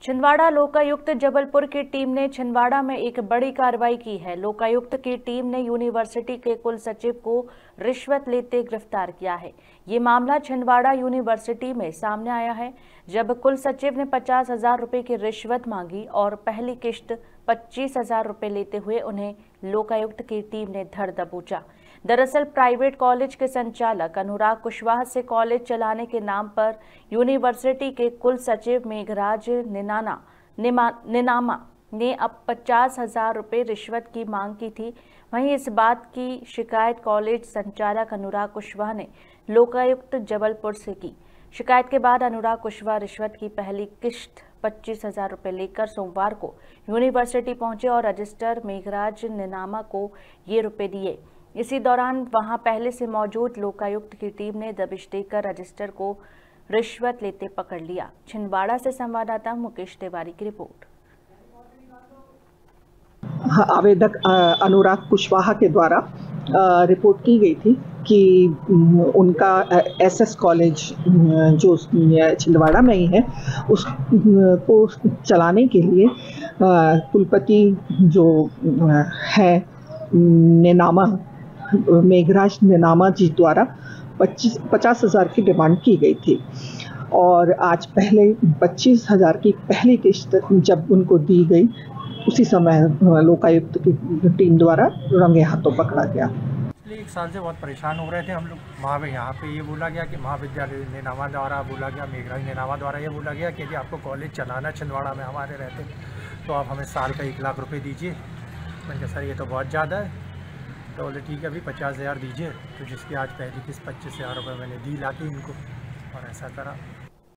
छिंदवाड़ा लोकायुक्त जबलपुर की टीम ने छिंदवाड़ा में एक बड़ी कार्रवाई की है। लोकायुक्त की टीम ने यूनिवर्सिटी के कुल सचिव को रिश्वत लेते गिरफ्तार किया है। ये मामला छिंदवाड़ा यूनिवर्सिटी में सामने आया है, जब कुल सचिव ने 50,000 रुपए की रिश्वत मांगी और पहली किश्त 25,000 रुपए लेते हुए उन्हें लोकायुक्त की टीम ने धर दबोचा। दरअसल प्राइवेट कॉलेज के संचालक अनुराग कुशवाहा से कॉलेज चलाने के नाम पर यूनिवर्सिटी के कुल सचिव मेघराज निनामा ने अब 50,000 रुपए रिश्वत की मांग की थी। वहीं इस बात की शिकायत कॉलेज संचालक अनुराग कुशवाहा ने लोकायुक्त जबलपुर से की। शिकायत के बाद अनुराग कुशवाहा रिश्वत की पहली किश्त 25,000 रुपए लेकर सोमवार को यूनिवर्सिटी पहुंचे और रजिस्ट्रार मेघराज निनामा को ये रुपए दिए। इसी दौरान वहां पहले से मौजूद लोकायुक्त की टीम ने दबिश देकर रजिस्ट्रार को रिश्वत लेते पकड़ लिया। छिंदवाड़ा से संवाददाता मुकेश तिवारी की रिपोर्ट। आवेदक अनुराग कुशवाहा के द्वारा रिपोर्ट की गई थी कि उनका एसएस कॉलेज जो छिंदवाड़ा में ही है उसको चलाने के लिए कुलपति जो है निनामा मेघराज निनामा जी द्वारा 50,000 की डिमांड की गई थी और आज पहले 25,000 की पहली किश्त जब उनको दी गई उसी समय लोकायुक्त की टीम द्वारा रंगे हाथों पकड़ा गया। पिछले 1 साल से बहुत परेशान हो रहे थे हम लोग। यहाँ पे ये बोला गया कि महाविद्यालय निनामा द्वारा बोला गया, मेघराज निनामा द्वारा ये बोला गया कि यदि आपको कॉलेज चलाना छिंदवाड़ा में हमारे रहते तो आप हमें साल का 1 लाख रुपए दीजिए। मैंने कहा सर ये तो बहुत ज़्यादा है। तो बोले ठीक है अभी 50,000 दीजिए। तो जिसकी आज पहली किस्त 25,000 रुपये मैंने दी लाके इनको और ऐसा करा।